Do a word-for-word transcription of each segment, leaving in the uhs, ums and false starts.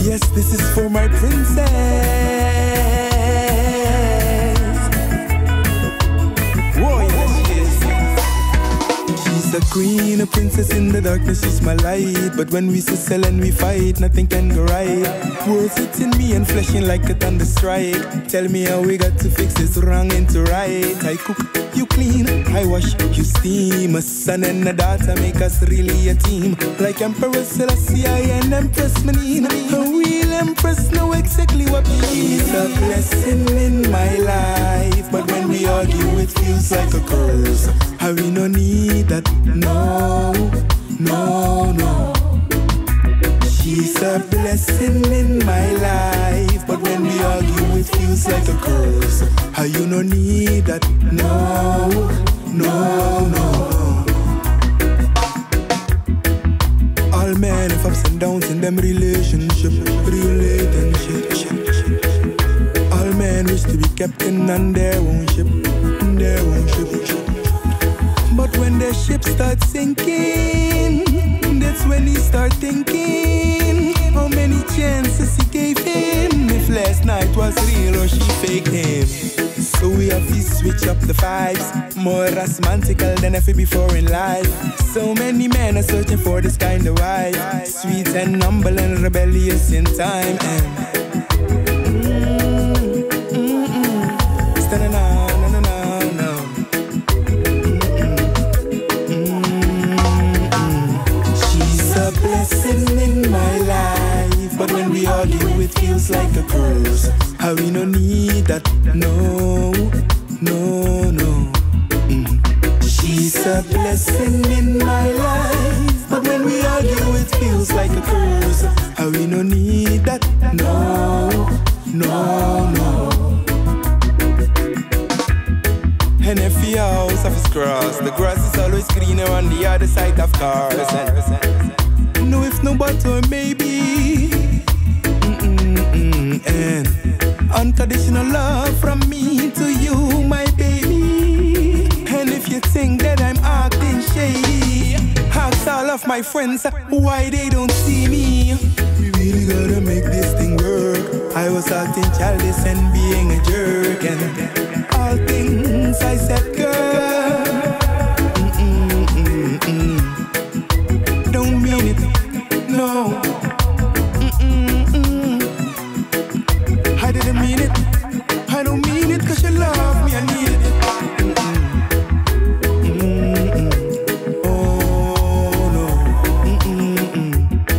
Yes, this is for my princess. Whoa, yes, she is. She's a queen, a princess in the darkness, she's my light. But when we sizzle and we fight, nothing can go right. Words hitting me and flashing like a thunder strike. Tell me how we got to fix this wrong into right. I cook, you clean, I wash, you steam. A son and a daughter make us really a team. Like Emperor Selassie and Empress Menine. A real empress know exactly what she's a blessing in my life. But when we argue it feels like a curse. How we no need that, no, no, no. She's a blessing in my life. But when we argue it feels like a curse. How you no need that, no, no, no. All men have ups and downs in them relationship, relationship. All men wish to be captain on their own ship, their own ship. But when the ship starts sinking, that's when he start thinking how many chances he gave him. If last night was real or she faked him. So we have to switch up the vibes. More romantical than ever before in life. So many men are searching for this kind of wife. Sweet and humble and rebellious in time. And mm, mm, mm. Standing on. In my life, but when we argue it feels like a curse. How we no need that, no, no, no. Mm. She's a blessing in my life, but when we argue it feels like a curse. How we no need that, no, no, no. And if your house of is cross, the grass is always greener on the other side of cars. No if, no but, or maybe. Mm-mm-mm. And unconditional love from me to you, my baby. And if you think that I'm acting shady, ask all of my friends why they don't see me. We really gotta make this thing work. I was acting childish and being a jerk. And all things I said, girl, mm-mm-mm-mm. Don't mean it. No, mm-mm-mm. I didn't mean it. I don't mean it cause you love me, I need it. Mm-mm-mm. Oh no, mm-mm-mm.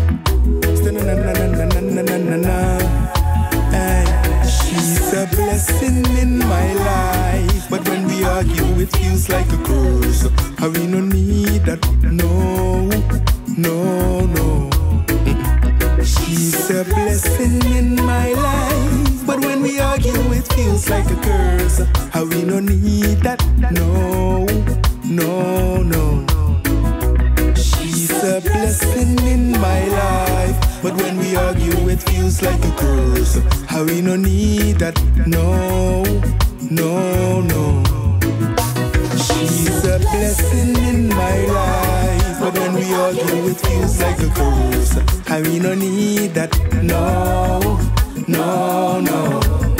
Na-na-na-na-na-na-na-na-na. Hey. She's a blessing in my life, but when we argue it feels like a curse. How we no need that, no, no, no. She's a blessing in my life, but when we argue it feels like a curse. How we no need that, no, no, no. She's a blessing in my life, but when we argue it feels like a curse. How we no need that, no, no, no. She's a blessing in my life, but when we argue it feels like a curse. How we no need that, no, no, no.